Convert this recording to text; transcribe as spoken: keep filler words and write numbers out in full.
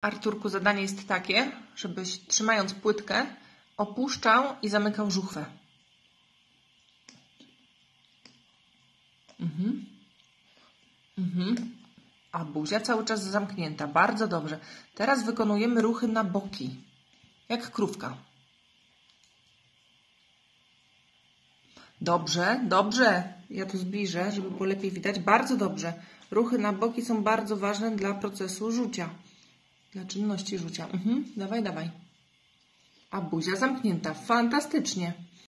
Arturku, zadanie jest takie, żebyś trzymając płytkę opuszczał i zamykał żuchwę. Mhm. Mhm. A buzia cały czas zamknięta. Bardzo dobrze. Teraz wykonujemy ruchy na boki. Jak krówka. Dobrze, dobrze. Ja tu zbliżę, żeby było lepiej widać. Bardzo dobrze. Ruchy na boki są bardzo ważne dla procesu rzucia. Dla czynności rzucia. Mhm. Dawaj, dawaj. A buzia zamknięta. Fantastycznie.